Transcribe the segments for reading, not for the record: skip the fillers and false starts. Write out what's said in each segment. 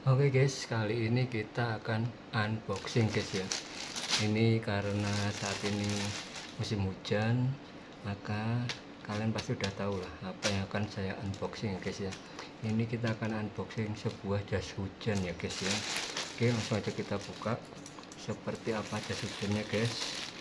Oke guys, kali ini kita akan unboxing guys ya. Ini karena saat ini musim hujan, maka kalian pasti udah tahu lah apa yang akan saya unboxing ya guys ya. Ini kita akan unboxing sebuah jas hujan ya guys ya. Oke, langsung aja kita buka seperti apa jas hujannya guys.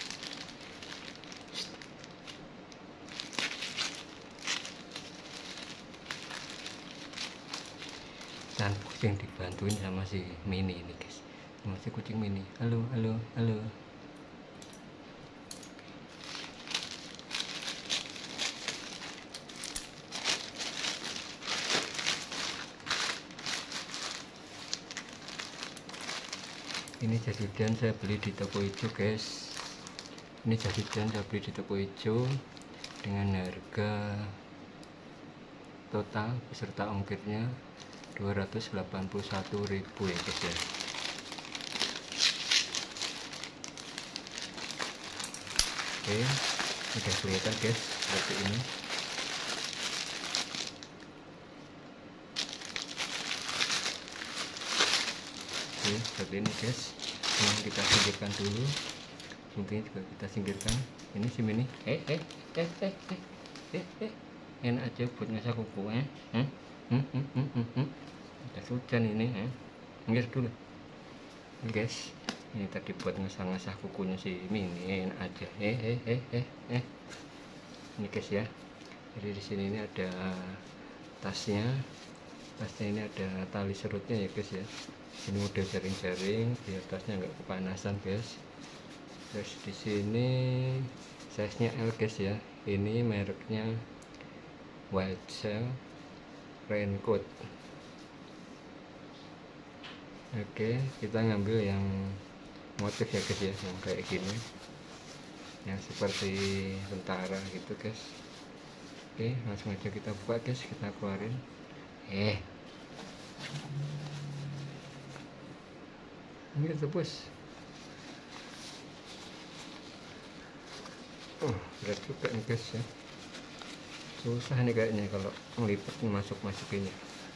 Dan kucing dibantuin sama si Mini ini guys, masih kucing Mini. Halo halo halo. Ini jas hujan saya beli di toko hijau guys. Ini jas hujan saya beli di toko hijau dengan harga total beserta ongkirnya 281.000 ya guys ya. Oke, udah kelihatan guys seperti ini. Oke, seperti ini guys. Ini kita singkirkan dulu. Mungkin juga kita singkirkan. Ini si Mini. Enak aja buat ngasah kuku Udah hujan ini minggir dulu guys. Ini tadi buat ngasah kukunya si Mini, enak aja. Ini guys ya. Jadi di sini ini ada tasnya ini ada tali serutnya ya guys ya. Ini udah jaring-jaring biar tasnya nggak kepanasan guys. Terus di sini size nya L guys ya. Ini mereknya Wild Shell Raincoat. Oke, kita ngambil yang motif ya guys ya, yang kayak gini, yang seperti tentara gitu guys. Oke, langsung aja kita buka guys, kita keluarin. Ini tebus. Berat juga nih guys ya. Susah nih kayaknya kalau ngelipet masukinnya.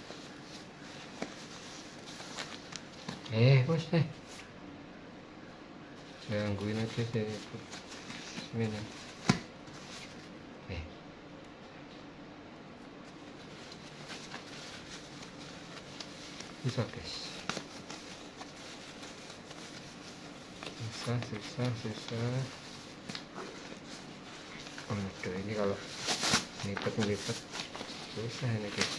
Bos saya gangguin aja sih ini. Susah guys, susah. Aduh, ini kalau ngelipet susah ini guys.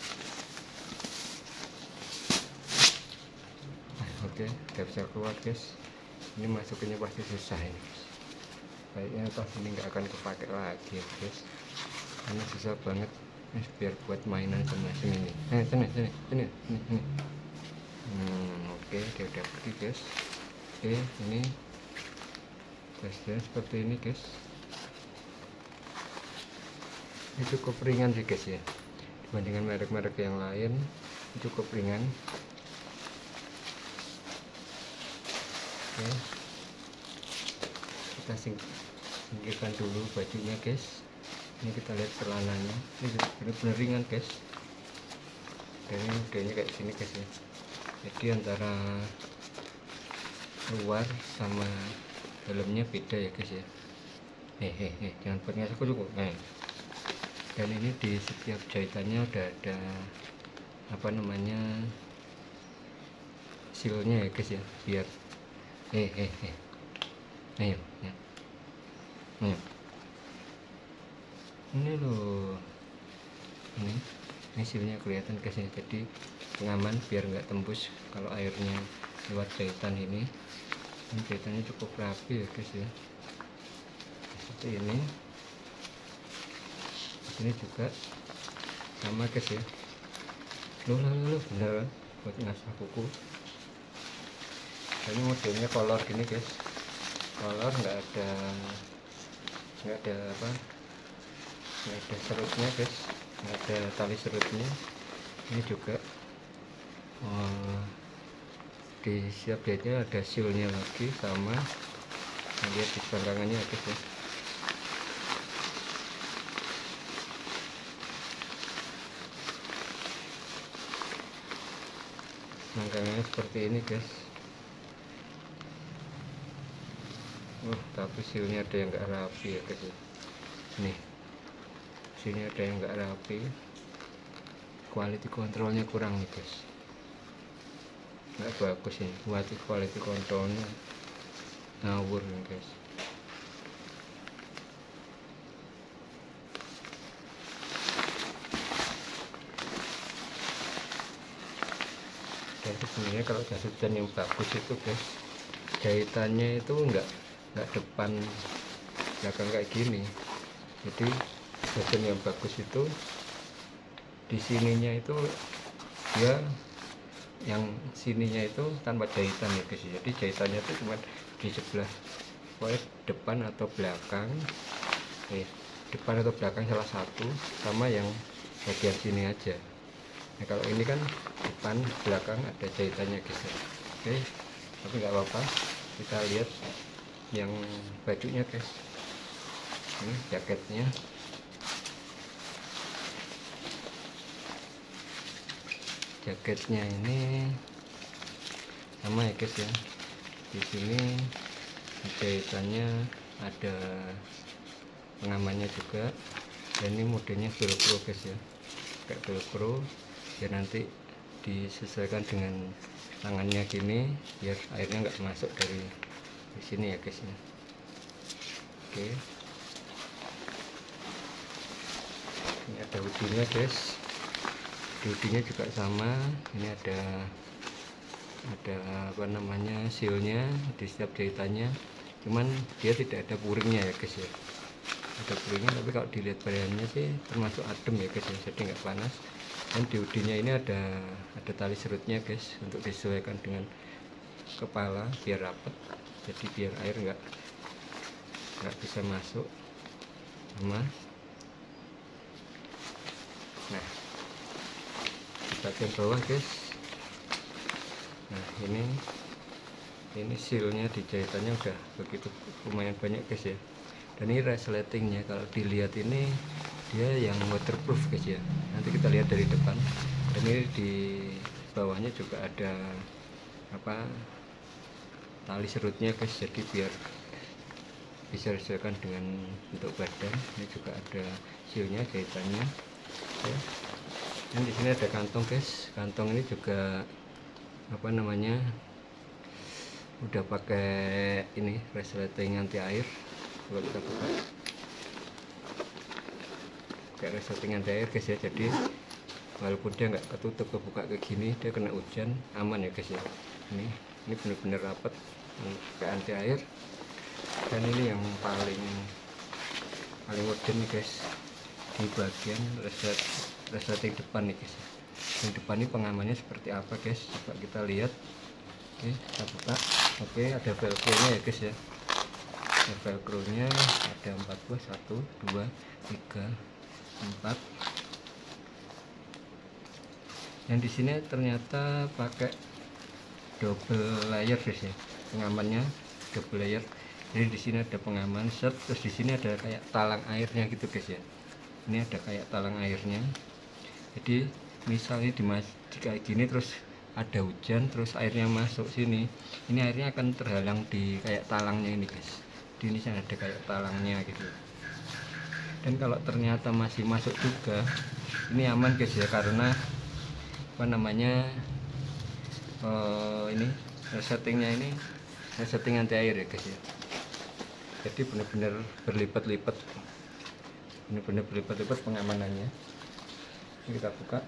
Oke, udah bisa keluar guys. Ini masukinnya pasti susah ini guys. Kayaknya tas ini nggak akan kepake lagi guys, karena susah banget biar buat mainan sama sini. Sini. Oke, dia udah pergi guys. Oke, ini tasnya seperti ini guys. Ini cukup ringan sih guys ya, dibandingkan merek-merek yang lain cukup ringan. Oke, kita singkirkan dulu bajunya guys. Ini kita lihat celananya, ini bener-bener ringan guys. Dan ini modelnya kayak sini guys ya, jadi antara luar sama dalamnya beda ya guys ya. Jangan buat ngasih kuku. Dan ini di setiap jahitannya udah ada apa namanya sealnya ya guys ya, biar ayo. Ini loh, ini sealnya kelihatan guys ya, jadi pengaman biar nggak tembus kalau airnya lewat jahitan ini. Ini jahitannya cukup rapi ya guys ya, seperti ini. Ini juga sama guys ya. Loh, bener buat ngasah kuku. Ini modelnya kolor gini guys, kolor nggak ada serutnya guys, nggak ada tali serutnya. Ini juga di siap jahitnya ada sealnya lagi, sama lihat di belakangnya guys ya. Nangkangnya seperti ini guys. Tapi sealnya ada yang nggak rapi ya guys. Nih, sini ada yang nggak rapi, quality controlnya kurang nih guys, nggak bagus ini, quality controlnya ngawur nih guys. Dan sebenarnya kalau jas hujan yang bagus itu guys, jahitannya itu nggak depan belakang kayak gini. Jadi jas hujan yang bagus itu di sininya itu dia yang sininya itu tanpa jahitan ya guys. Jadi jahitannya itu cuma di sebelah pokoknya depan atau belakang, depan atau belakang salah satu, sama yang bagian sini aja. Nah kalau ini kan depan belakang ada jahitannya guys. Oke, tapi nggak apa-apa, kita lihat yang bajunya guys. Ini jaketnya. Jaketnya ini sama ya guys ya. Di sini jahitannya ada pengamannya juga. Dan ini modelnya velcro guys ya, kayak velcro ya, nanti disesuaikan dengan tangannya gini biar airnya nggak masuk dari di sini ya guys ya. Oke, ini ada hoodie-nya guys. Di hoodie-nya juga sama, ini ada apa namanya, sealnya di setiap jahitannya, cuman dia tidak ada puringnya ya guys ya. Ada puringnya, tapi kalau dilihat bahannya sih termasuk adem ya guys ya, jadi nggak panas. Dan di hoodie-nya ini ada tali serutnya guys, untuk disesuaikan dengan kepala biar rapet, jadi biar air nggak bisa masuk sama. Nah di bagian bawah guys, nah ini sealnya di jahitannya udah begitu lumayan banyak guys ya. Dan ini resletingnya kalau dilihat ini dia yang waterproof guys ya, nanti kita lihat dari depan. Dan ini di bawahnya juga ada apa, tali serutnya guys, jadi biar bisa disesuaikan dengan bentuk badan. Ini juga ada sealnya, jahitannya ya. Dan di sini ada kantong guys. Kantong ini juga apa namanya, udah pakai ini resleting anti air. Kalau kita buka kayak resleting anti air guys ya, jadi walaupun dia nggak ketutup kebuka kayak gini, dia kena hujan aman ya guys ya. Ini bener-bener rapat, kayak anti air. Dan ini yang paling modern nih guys, di bagian resleting depan nih guys. Yang depan ini pengamannya seperti apa guys, coba kita lihat. Oke, kita buka. Oke, ada velcro nya ya guys ya. Ada velcro nya, ada 4 buah, 1 2 3 4. Yang di sini ternyata pakai double layer guys ya, pengamannya double layer. Jadi di sini ada pengaman set, terus di sini ada kayak talang airnya gitu guys ya. Ini ada kayak talang airnya. Jadi misalnya di kayak gini terus ada hujan, terus airnya masuk sini, ini airnya akan terhalang di kayak talangnya ini guys. Di sini ada kayak talangnya gitu. Dan kalau ternyata masih masuk juga, ini aman guys ya, karena apa namanya, ini settingnya ini setting anti air ya guys ya. Jadi benar-benar berlipat-lipat, pengamanannya. Ini kita buka.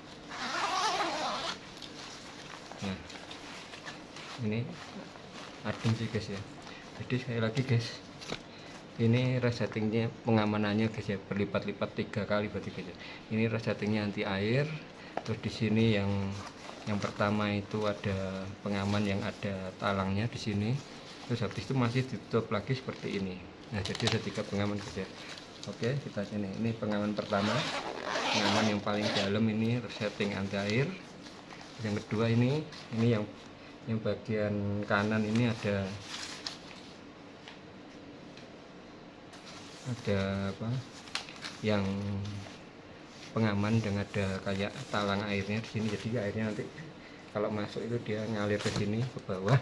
Nah ini adem sih guys ya. Jadi sekali lagi guys, ini resettingnya pengamanannya guys ya, berlipat-lipat 3 kali berarti guys ya. Ini resettingnya anti air. Terus di sini yang pertama itu ada pengaman yang ada talangnya di sini. Terus habis itu masih ditutup lagi seperti ini. Nah jadi ada 3 pengaman guys ya. Oke, kita sini. Ini pengaman pertama, pengaman yang paling dalam, ini resetting anti air. Yang kedua ini yang bagian kanan ini ada apa, yang pengaman dan ada kayak talang airnya di sini. Jadi airnya nanti kalau masuk itu dia ngalir ke sini ke bawah.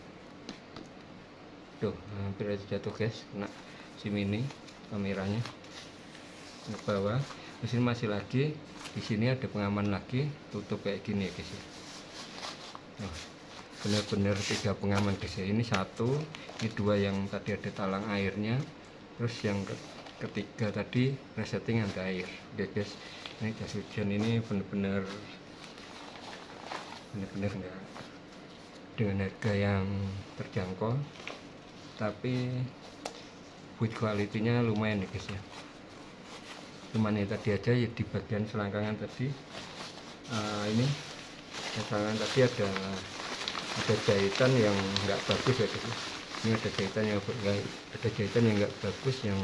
Tuh hampir aja jatuh guys, kena SIM ini kameranya ke bawah. Di sini masih lagi, di sini ada pengaman lagi, tutup kayak gini ya guys ya. Nah, benar-benar 3 pengaman guys ya. Ini 1, ini 2 yang tadi ada talang airnya, terus yang ketiga tadi resetting anti air. Oke guys, ini jas hujan ini benar-benar enggak dengan harga yang terjangkau, tapi build kualitinya lumayan ya guys ya. Cuman yang tadi aja ya, di bagian selangkangan tadi ini selangkangan tadi ada jahitan yang nggak bagus ya guys ya. Ini ada jahitan yang nggak bagus, yang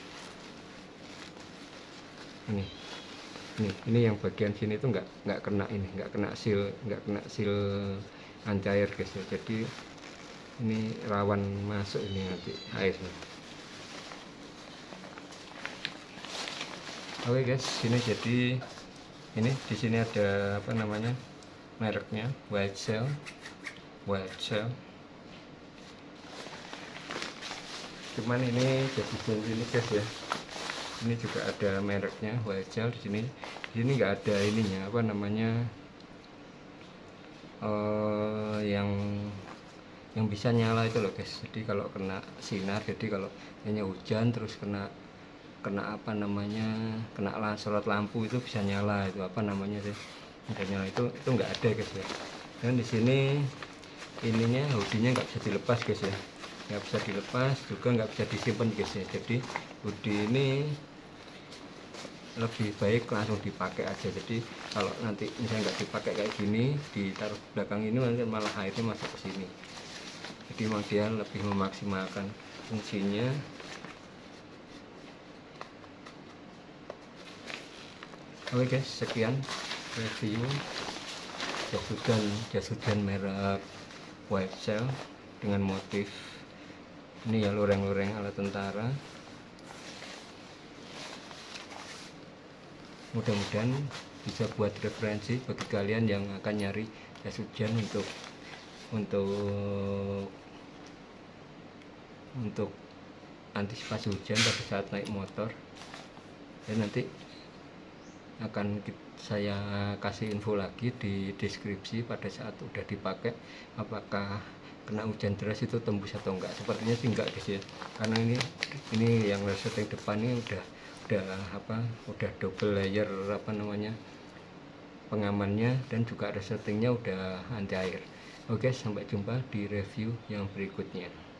ini yang bagian sini itu nggak kena seal anti air guys ya. Jadi ini rawan masuk ini nanti airnya. Oke guys, ini jadi ini di sini ada apa namanya mereknya White Shell. Cuman ini jadi ini guys ya. Ini juga ada mereknya White Shell di sini. Di sini nggak ada ininya apa namanya yang bisa nyala itu loh guys. Jadi kalau kena sinar, jadi kalau hanya hujan terus kena apa namanya kena sorot lampu itu bisa nyala, itu apa namanya sih, bisa nyala, itu nggak ada guys ya. Dan di sini ininya hoodie-nya nggak bisa dilepas guys ya, nggak bisa dilepas, juga nggak bisa disimpan guys ya. Jadi hoodie ini lebih baik langsung dipakai aja. Jadi kalau nanti misalnya nggak dipakai kayak gini, ditaruh belakang ini, nanti malah airnya masuk ke sini. Jadi memang dia lebih memaksimalkan fungsinya. Oke guys, sekian review jas hujan merek White Shell dengan motif ini ya, loreng-loreng ala tentara. Mudah-mudahan bisa buat referensi bagi kalian yang akan nyari jas hujan untuk antisipasi hujan pada saat naik motor. Dan nanti akan saya kasih info lagi di deskripsi pada saat udah dipakai, apakah kena hujan deras itu tembus atau enggak. Sepertinya sih enggak guys ya, karena ini yang resleting depan ini udah double layer apa namanya pengamannya, dan juga resletingnya udah anti air. Oke, sampai jumpa di review yang berikutnya.